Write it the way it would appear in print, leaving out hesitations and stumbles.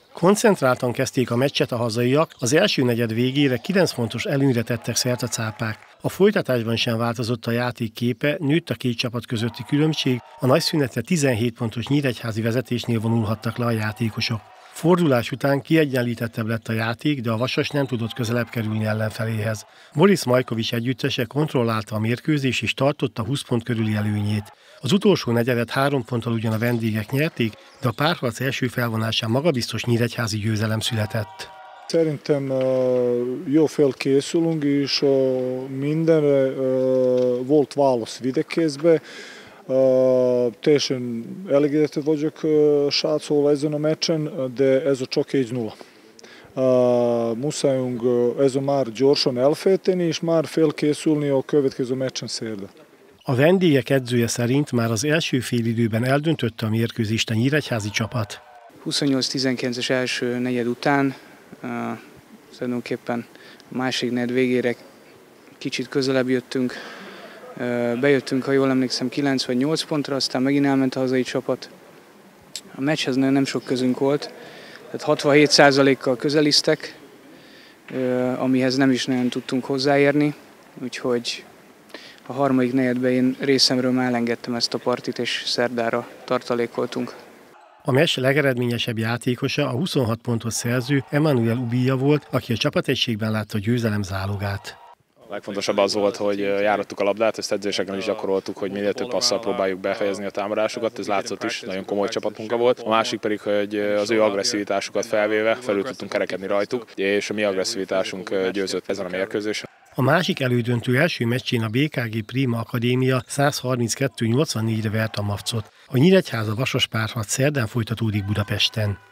Koncentráltan kezdték a meccset a hazaiak, az első negyed végére 9 pontos előnyre tettek szert a cápák. A folytatásban sem változott a játék képe, nőtt a két csapat közötti különbség, a nagyszünetre 17 pontos nyíregyházi vezetésnél vonulhattak le a játékosok. Fordulás után kiegyenlítettebb lett a játék, de a Vasas nem tudott közelebb kerülni ellenfeléhez. Boris Majkovics együttese kontrollálta a mérkőzést és tartotta 20 pont körüli előnyét. Az utolsó negyedet 3 ponttal ugyan a vendégek nyerték, de a párharc első felvonásán magabiztos nyíregyházi győzelem született. Szerintem jó felkészülünk, és mindenre volt válasz videkézbe. Teljesen elégedett vagyok srácol ezen a meccsen, de ez a csak 1-0. Muszájunk ezen már gyorsan elfejteni, és már felkészülni a következő meccsen szerda. A vendégek edzője szerint már az első félidőben eldöntötte a mérkőzést a nyíregyházi csapat. 28-19-es első negyed után tulajdonképpen a másik negyed végére kicsit közelebb jöttünk. Bejöttünk, ha jól emlékszem, 9 vagy 8 pontra, aztán megint elment a hazai csapat. A meccshez nem sok közünk volt, tehát 67%-kal közeliztek, amihez nem is nagyon tudtunk hozzáérni, úgyhogy a harmadik negyedben én részemről már elengedtem ezt a partit, és szerdára tartalékoltunk. A meccs legeredményesebb játékosa a 26 pontot szerző Emmanuel Ubilla volt, aki a csapategységben látta a győzelem zálogát. A legfontosabb az volt, hogy járottuk a labdát, ezt edzéseken is gyakoroltuk, hogy minél több passzal próbáljuk befejezni a támadásokat, ez látszott is, nagyon komoly csapatmunka volt. A másik pedig, hogy az ő agresszivitásukat felvéve felül tudtunk kerekedni rajtuk, és a mi agresszivitásunk győzött ezen a mérkőzésen. A másik elődöntő első meccsén a BKG Prima Akadémia 132-84-re verte a Mavcot. A Nyíregyháza Vasas párharc szerdán folytatódik Budapesten.